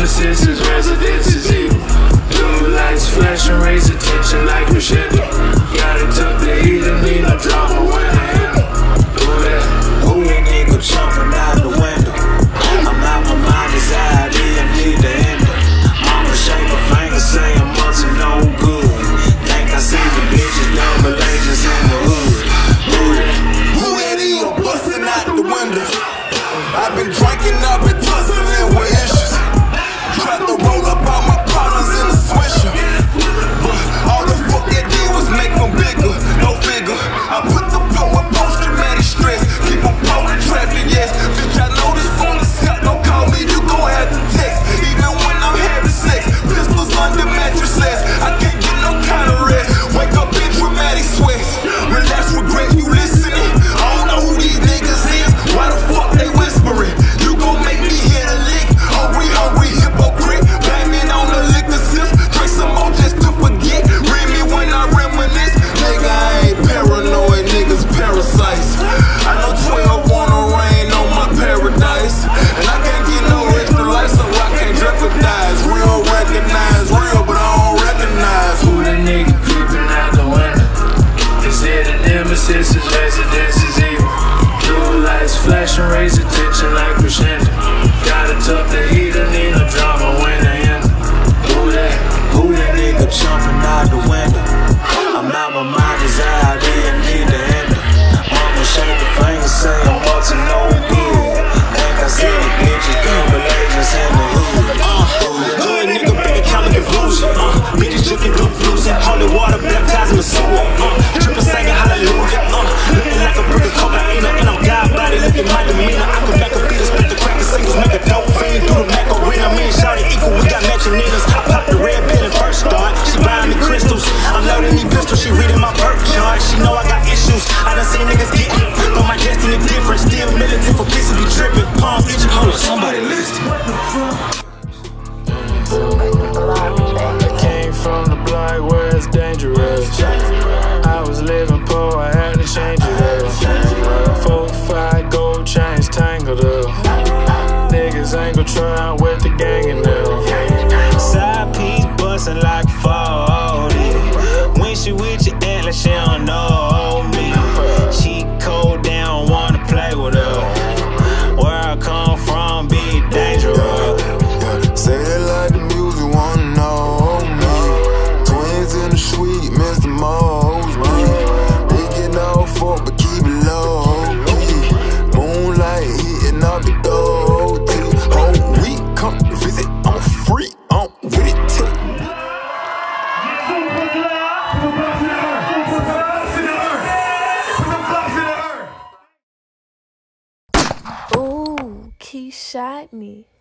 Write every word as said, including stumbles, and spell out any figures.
nemesis, his residence is evil. Blue lights flashing, raise attention like crescendo. Gotta tuck the heat and need no drama when I handle. Who that? Who that nigga jumping out the window? I'm out my mind, is out here, need the handle. Mama shake a finger, say I'm up to no good. Think I see the bitches, double agents in the hood. Who that? Who that is busting out the window? I've been drinking, I've been tussling with issues. Tried to roll up all my partners in a swisher, but all the fuck that did was make them bigger, no figure. I put the power post-traumatic stress, keep on pulling traffic, yes. Bitch, I know this phone is hot, don't call me, you gon' have to text. Even when I'm having sex, pistols under mattresses, I can't get no kind of rest. Wake up in dramatic sweats, relax, regret you listening. I don't know who these niggas is, why the fuck they whispering? You gon' make me hit a lick, hungry, hungry hypocrite. Blaming on the liquor sips, drink some more just to forget. Read me when I reminisce. Nigga, I ain't paranoid, niggas parasites. I know twelve wanna rain on my paradise, and I can't get no extra life, so I can't jeopardize. Real recognize real, but I don't recognize. Who the nigga creeping out the window? Is it a nemesis, his residence is evil. Blue lights flashing, raise attention like crescendo. Gotta tuck the heat and need no drama when I end. Who that? Who that nigga jumping out the window? I'm out my mind, is out here, need the handle. Mama shake the finger, say I'm up to no good. Think I see the bitches, double agents in the hood. Uh, hood nigga, big counting confusion. Uh, bitches drinking dope losing, holy water baptizing the sewer. Uh, triple singing hallelujah. Uh, looking like a brick of cocaine, and I'm God body, looking my demeanor. I could back a beat, split the crack, the singles, make a dope fiend through the Macarena. Me and Shawty equal, we got matching niggas. I popped the red pill and first start. She buying me crystals, I'm loading these pistols. She reading my birth chart, she know I got issues. I done seen niggas get it, but my destiny different. Still militant for peace and be tripping. Palms itching, hold on, somebody listen. I came from the block where it's dangerous. I was living poor, I had to change it up. Four, five gold chains tangled up. Niggas ain't gon' try with the gang in them. Side piece bustin' like forty. When she with you, act like she don't know me. She cold down, wanna play with her. Where I come from, be dangerous. Say it like the music, wanna know me. Twins in the suite, Mister Mosby. They get all fuck, but keep it low key. Moonlight hitting up the door. Whole week, come visit, I'm free, I'm with it too. Ooh, Key shot me.